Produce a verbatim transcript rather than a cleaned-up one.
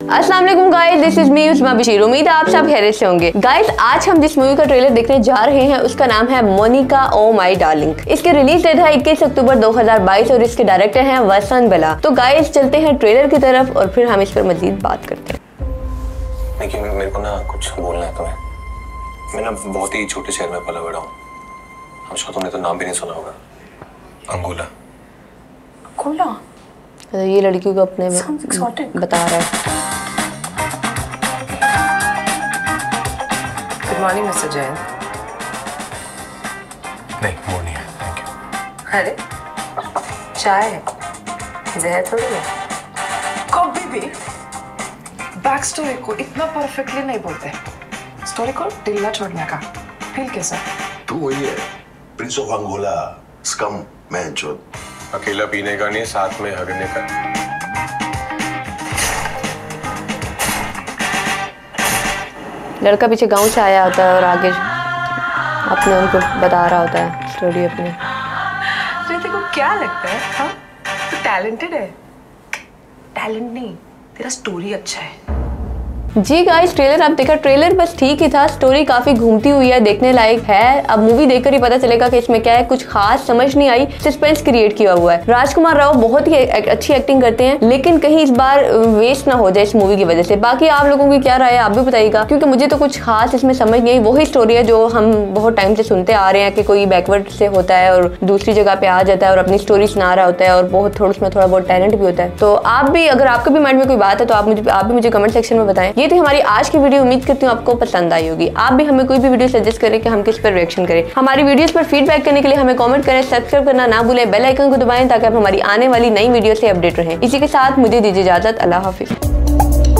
अस्सलाम वालेकुम guys, this is me Usma Bashir. उम्मीद है आप सब खैरियत से होंगे। गाइस, आज हम जिस मूवी का ट्रेलर देखने जा रहे हैं उसका नाम है मोनिका ओ माय डार्लिंग। इसके रिलीज डेट है इक्कीस अक्टूबर दो हज़ार बाईस और इसके डायरेक्टर हैं वसंत बला। तो गाइस चलते हैं ट्रेलर की तरफ और फिर हम इस पर मजीद बात करते हैं। देखिए, मेरे को ना कुछ बोलना है तुम्हें। मैं ना बहुत ही छोटे शहर में पला बड़ा हूँ। हम शायद तुमने तो नाम भी नहीं सुना होगा, अंगोला। अंगोला? तो ये लड़कियों को अपने में बता रहा है। Good morning mister Jain. नहीं, वो नहीं है, थैंक यू। अरे चाय है, जहर थोड़ी है। कभी भी बैक स्टोरी को इतना परफेक्टली नहीं बोलते। स्टोरी को ढीला छोड़ने का फील कैसा? तू वही है, prince of Angola, scum man चोद। अकेला पीने का नहीं, साथ में हगने का। लड़का पीछे गांव से आया होता है और आगे अपने उनको बता रहा होता है स्टोरी अपनी। तेरे को क्या लगता है? हाँ, तू टैलेंटेड है? टैलेंट नहीं, तेरा स्टोरी अच्छा है। जी गाइस, ट्रेलर आप देखा, ट्रेलर बस ठीक ही था। स्टोरी काफी घूमती हुई है, देखने लायक है। अब मूवी देखकर ही पता चलेगा कि इसमें क्या है। कुछ खास समझ नहीं आई, सस्पेंस क्रिएट किया हुआ है। राजकुमार राव बहुत ही अच्छी एक्टिंग करते हैं, लेकिन कहीं इस बार वेस्ट ना हो जाए इस मूवी की वजह से। बाकी आप लोगों की क्या राय है, आप भी बताइएगा, क्योंकि मुझे तो कुछ खास इसमें समझ नहीं आई। वही स्टोरी है जो हम बहुत टाइम से सुनते आ रहे हैं कि कोई बैकवर्ड से होता है और दूसरी जगह पे आ जाता है और अपनी स्टोरी सुना रहा होता है और बहुत थोड़ा उसमें थोड़ा बहुत टैलेंट भी होता है। तो आप भी, अगर आपके भी माइंड में कोई बात है तो आप मुझे आप भी मुझे कमेंट सेक्शन में बताएं। ये थी हमारी आज की वीडियो। उम्मीद करती हूँ आपको पसंद आई होगी। आप भी हमें कोई भी वीडियो सजेस्ट करें कि हम किस पर रिएक्शन करें। हमारी वीडियोस पर फीडबैक करने के लिए हमें कमेंट करें, सब्सक्राइब करना ना भूलें, बेल आइकन को दबाएं ताकि आप हमारी आने वाली नई वीडियो से अपडेट रहें। इसी के साथ मुझे दीजिए इजाजत। अल्लाह हाफिज।